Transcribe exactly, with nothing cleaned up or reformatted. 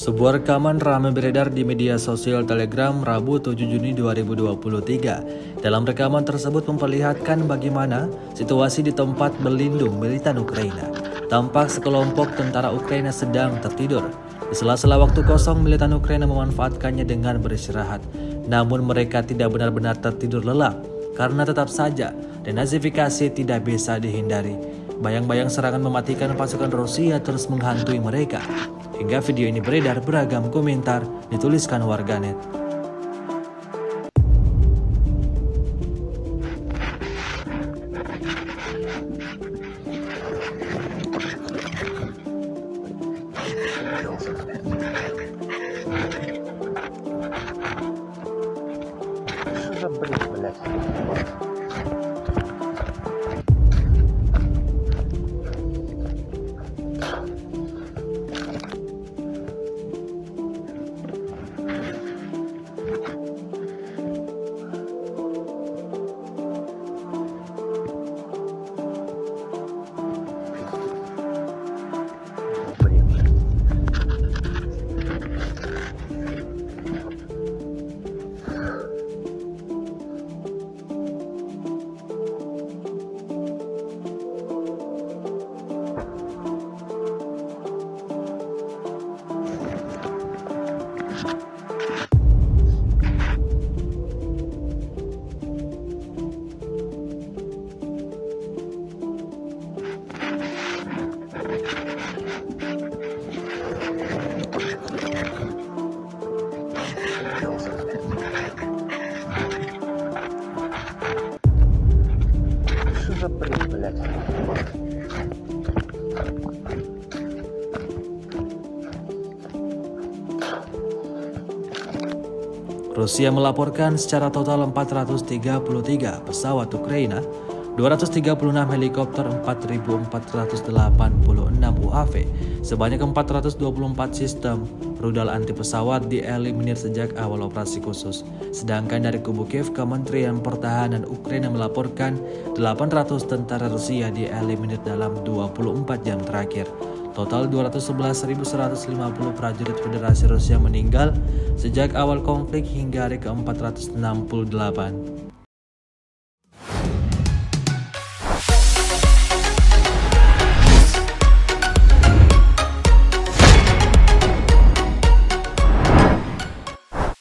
Sebuah rekaman ramai beredar di media sosial Telegram Rabu tujuh Juni dua ribu dua puluh tiga. Dalam rekaman tersebut memperlihatkan bagaimana situasi di tempat berlindung militan Ukraina. Tampak sekelompok tentara Ukraina sedang tertidur. Di sela-sela waktu kosong, militan Ukraina memanfaatkannya dengan beristirahat. Namun mereka tidak benar-benar tertidur lelap, karena tetap saja denazifikasi tidak bisa dihindari. Bayang-bayang serangan mematikan pasukan Rusia terus menghantui mereka. Hingga video ini beredar, beragam komentar dituliskan warganet. Rusia melaporkan secara total empat ratus tiga puluh tiga pesawat Ukraina, dua ratus tiga puluh enam helikopter, empat ribu empat ratus delapan puluh enam U A V, sebanyak empat ratus dua puluh empat sistem rudal anti pesawat dieliminir sejak awal operasi khusus. Sedangkan dari kubu Kiev, Kementerian Pertahanan Ukraina melaporkan delapan ratus tentara Rusia dieliminir dalam dua puluh empat jam terakhir. Total dua ratus sebelas ribu seratus lima puluh prajurit Federasi Rusia meninggal sejak awal konflik hingga hari ke empat ratus enam puluh delapan.